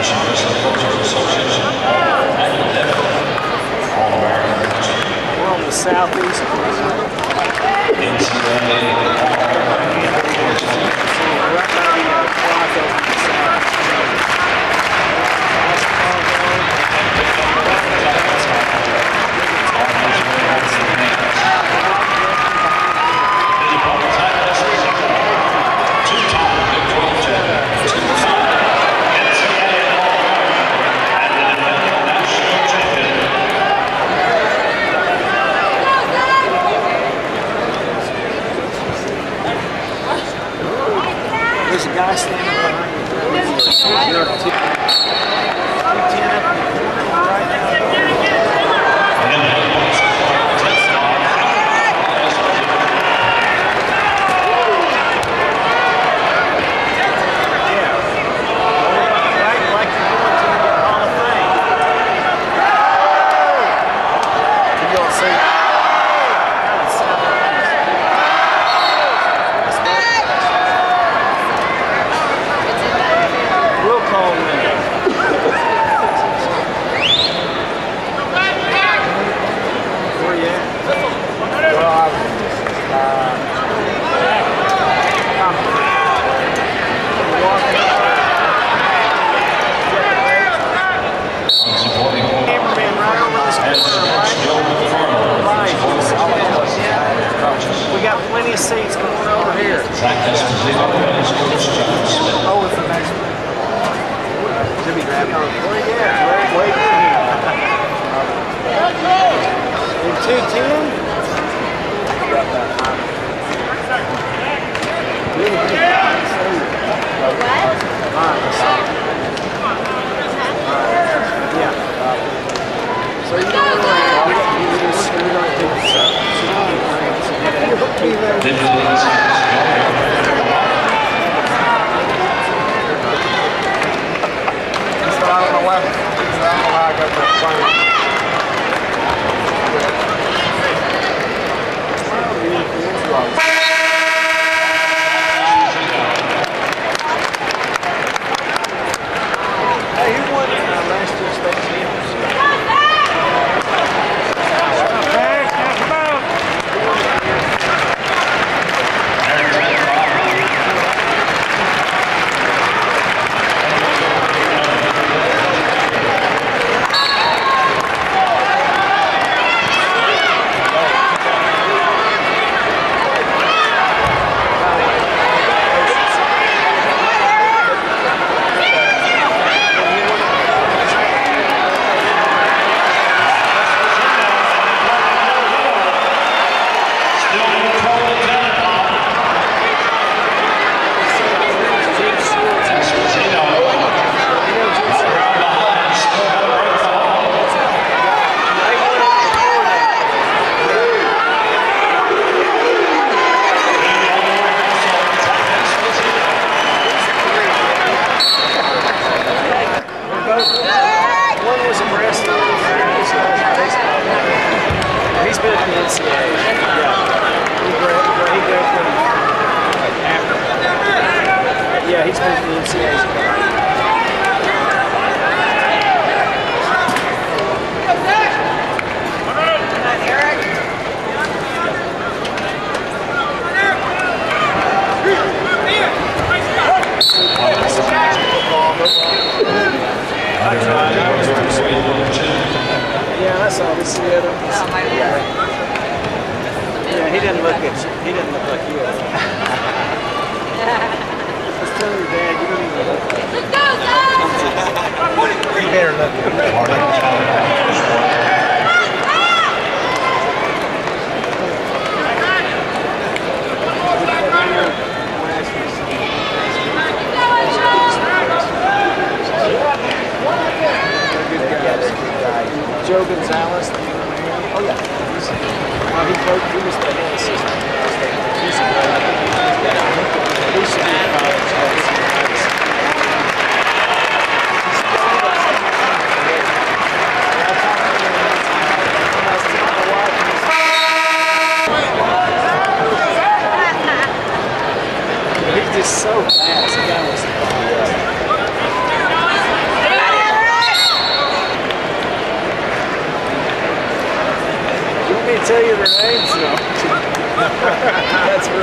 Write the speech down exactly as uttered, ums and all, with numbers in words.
National Wrestling Coaches Association All-American. We're on the southeast corner. N C double A All-American. Right by the uh, clock over the south. There's a guy standing behind you. Seats going over here. Zach Esposito and his coach John Smith. Oh, it's the next one. Jimmy grabbing on. Oh, yeah. Wait, wait for him. In two ten? Yeah. So you know what? We're going to take this up. Hey, who won uh, last year's state championships? Yeah, he's been to the N C A A. Yeah, that's all. This is the other. Yeah, he didn't look at you. He didn't look like you. Just tell your dad you don't even look like him. You better look at Joe Gonzalez. Oh yeah. He's, well, he coached. He was the head assistant. He's a great. I think he's got a he's a good college coach. He's just so fast. He got us. tell you their names, though. That's